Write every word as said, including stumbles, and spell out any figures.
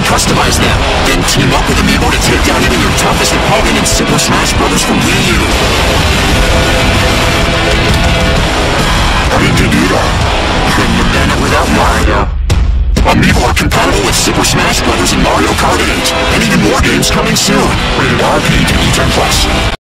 customize them. Then team up with Amiibo to take down even your toughest opponent in Super Smash Bros. For Wii U. How did you do that? Couldn't have done it without Mario. Amiibo are compatible with Super Smash Bros. And Mario Kart eight, and even more games coming soon. Rated R, P G ten plus.